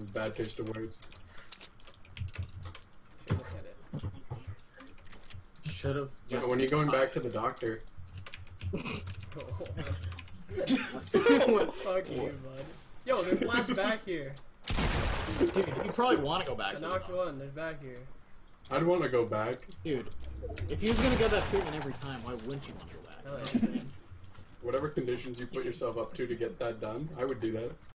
bad taste of words. Should've said it. Should have. Yeah, when you're going back to the doctor. Fuck you, bud. Yo, there's labs back here. Dude, you probably want to go back I to knocked them. one, there's back here. I'd want to go back. Dude, if you was gonna get that treatment every time, why wouldn't you want to go back? Hell yeah. You know what I'm saying? Whatever conditions you put yourself up to get that done, I would do that.